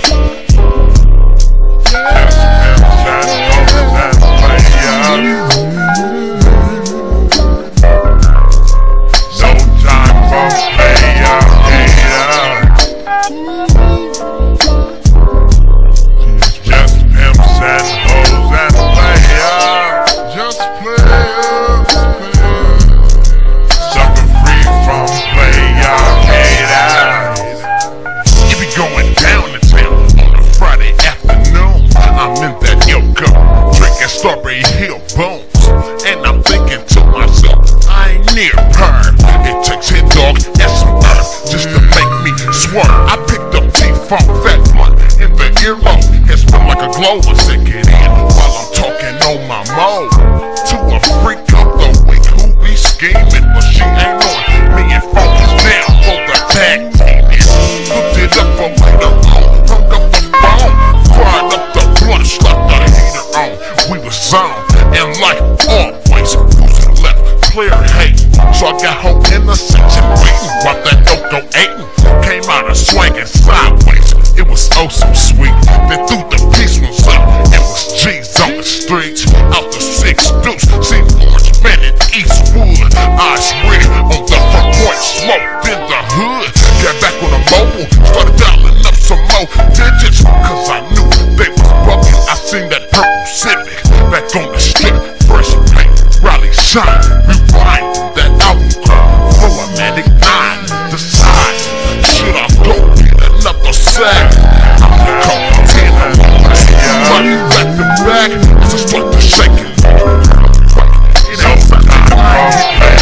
Strawberry Hill bones, and I'm thinking to myself, I ain't near her. It takes hit dog and some earth just to make me swerve. I picked up T-Funk Fat Blunt in the earlobe. It spun like a glow and sick it in while I'm talking on my mode to a freak of the week who be scheming, but she ain't on. Me and Funk is down for the tag team. Hooked it up for later on, hung up the phone, fired up the blunt, slapped the heater on. We was on, and like always, losing left, clear hate. So I got her in the section waiting while that dope go eating. Came out of swinging sideways, it was oh so sweet. Then threw the piece was up, it was G's on the streets. Out the 6 deuce, seen Orange Man in Eastwood. Eyes red on the front porch, smoked in the hood. Got back on the mobile, started dialing up some more digits, cause I knew they was bugging. I seen that purple Civic back on the strip, fresh paint, Riley shine, rewind that album called Romantic 9. Decide, should I go get another sack? I'm gonna call 10 money back to back as I start to shake it. It ain't something I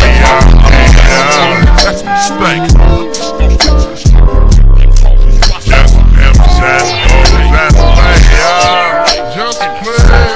that's my mistake. I'm just gonna stick to the story. Just him, just hold that play. Just play.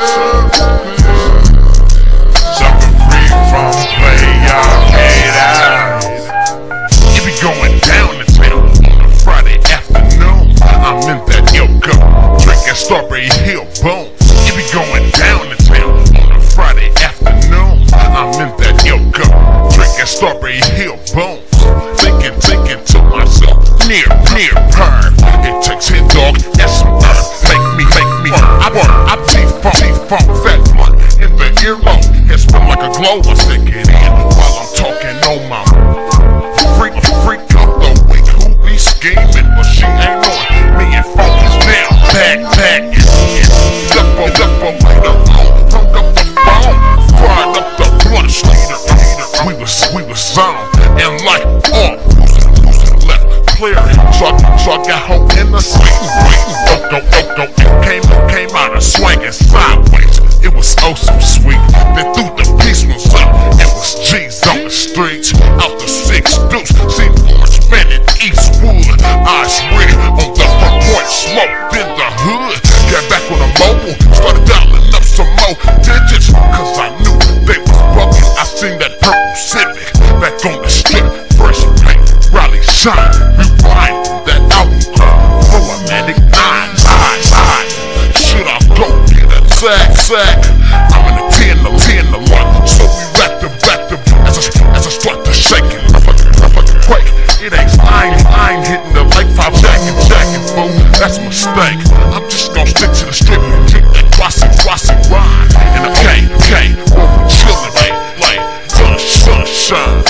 Sucker free from play, y'all get out. It be going down in town on a Friday afternoon. I'm in that yoga, drinking Strawberry Hill bones. It be going down in town on a Friday afternoon. I'm in that yoga, drinking Strawberry Hill bones. Thinking to myself, near her. It takes hit dog and some earth. Make me. I T-Funk Fat Blunt in the earlobe. It spun like a glow and stick it in while I'm talking on my freak of the week who be scheming, but she ain't on. Me and Funk is now tag up for later on, hung up the phone, fired up the blunt, heater. We was on, and like all losing left, clear. So I got her in the seat, waiting, came out of swinging sideways. It was oh so sweet. Then threw the piece was up. It was G's on the streets. Out the 6 deuce, seen Orange Man in Eastwood. Eyes red on the front porch, smoked in the hood. Got back on the mobile, started dialing up some more digits, cause I knew they was bugging. I seen that purple Civic back on the strip, fresh paint, Riley shine, rewind that album called Romantic 9. Should I go get a sack? I'm in a 10 to 1, so we back to as I start to shake it. I fucking quake. It ain't I ain't hitting the like 5 jacking, fool. That's a mistake. I'm just gonna stick to the strip and drink that Krazy rhyme. And the K, where we chillin', like sunshine.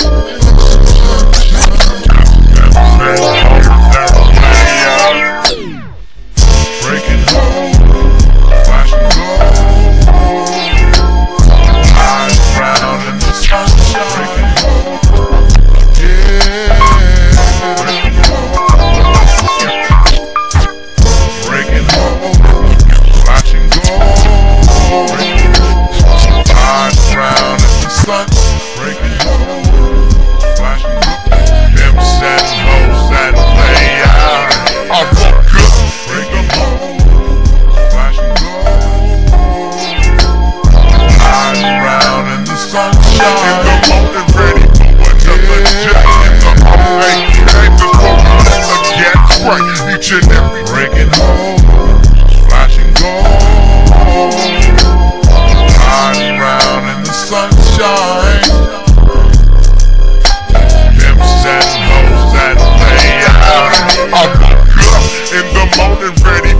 Breaking home, flashing gold, eyes round in the sunshine. Breaking home, yeah. Breaking home, flashing gold, eyes round in the sun. Breaking home, flashing gold. Pimps and hoes that play out. I woke up, breaking home, flashing gold, eyes round in the sunshine. In the morning, ready for another jack. In the morning, before we let the gas break. Each and every breaking home, flashing gold, eyes round in the sunshine. Pimps and hoes that play out. I woke up in the morning, ready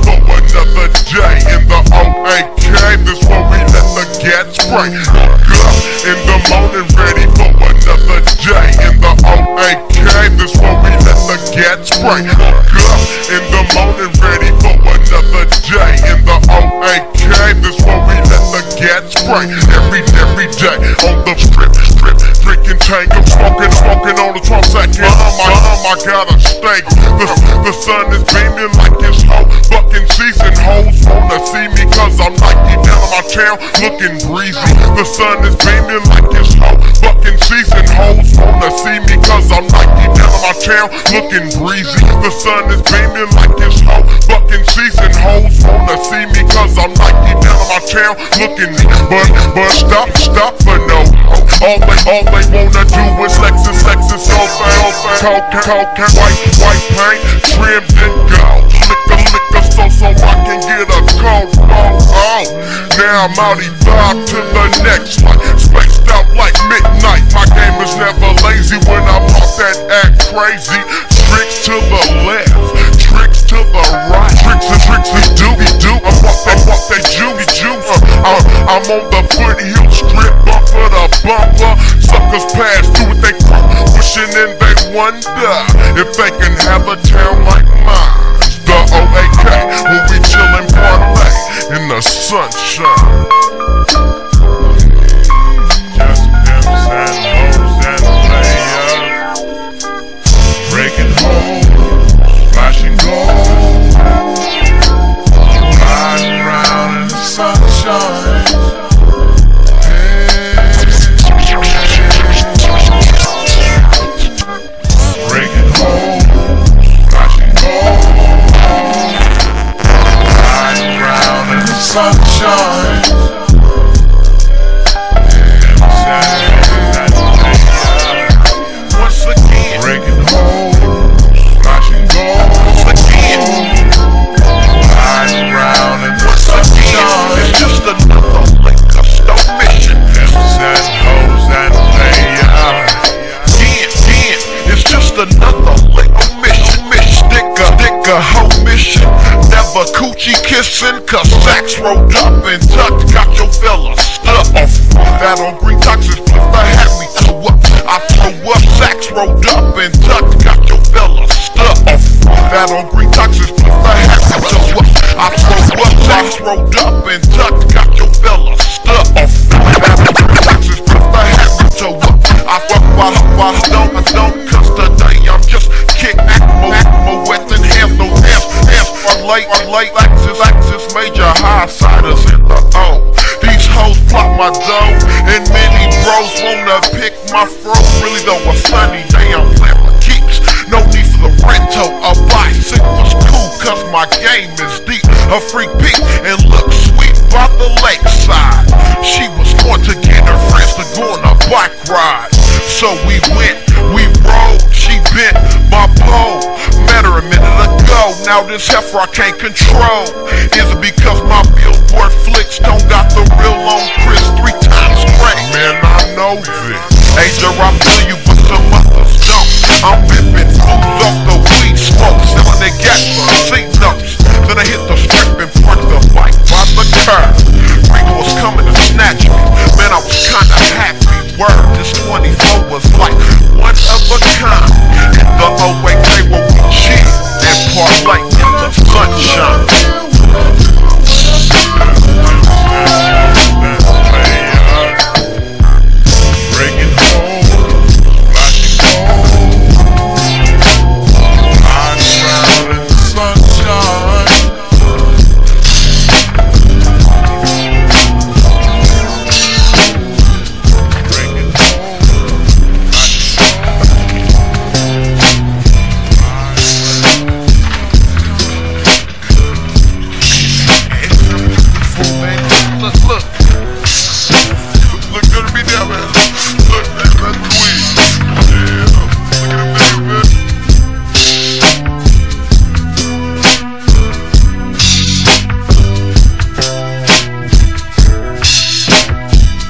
spray. Woke up in the morning ready for another day. In the OAK, this where we let the gas spray. Woke up in the morning ready for another day. In the OAK, this where we let the gas spray. Every day on the strip, drinking tango, smoking on the Trump second. I got a steak. The sun is beaming like it's whole fucking season. Hoes wanna see me cause I'm Nike down on my town looking breezy. The sun is beaming like it's whole fucking season. Hoes wanna see me cause I'm Nike down on my town looking breezy. The sun is beaming like it's whole fucking season. Hoes wanna see me cause I'm Nike down on my town looking. But stop for no hoe. All they wanna do is Lexus, cocaine, white paint, trimmed in gold. Liquor so I can get a cold phone. Oh, now I'm out vibe to the next one. Spaced out like midnight. My game is never lazy when I'm off that act crazy. Tricks to the left, tricks to the right. Tricks and do. I'm off that juice. I'm on the foothill strip, bumper to bumper. Suckers pass through with they crew, wishing and they wonder if they can have a town like mine. The OAK, when we chillin' parlay in the sunshine. Just pimps and hoes and players, breaking holes, flashing gold, riding around in the sunshine. Sunshine. Once again, breaking holes, flashing gold. Once again, riding around in the sunshine. It's just another liquor store mission. Pimps and hoes and players. Again, it's just another liquor mission. Sticker, hoe mission. Never coochie kissing, cause sacks rolled up and tucked. Got your fella stuck off. That on green toxic flipper had me toe up. I throw up, sacks rolled up and tucked. Got your fella stuck off. That on green toxic flipper had me toe up. I throw up, sacks rolled up and tucked. Got your fella stuck off. That on green toxic flipper had me toe up. I fuck while I don't, cause today I'm just kick back more wet than half, no half. Late, Lexus, major high-siders in the O. These hoes plot my dough, and many bros wanna pick my fro. Really though, a sunny day I'm playing for keeps. No need for the rental, a bicycle's cool, cause my game is deep. A freak peak and look sweet by the lakeside. She was going to get her friends to go on a bike ride. So we went, we rode, she bent my pole. Met her a minute ago, now this heifer I can't control. Is it because my billboard flicks don't got the real on Chris 3 times straight? Man, I know this. Asia, I feel you, but some others don't. I'm pimping fools off the weed smoke, selling they gas for seat notes. Then I hit the strip and park the bike by the curb. Rico was coming to snatch me, man, I was kinda happy. Word, this 24 was like one of a kind. In the OAK where we chill and parlay in the sunshine.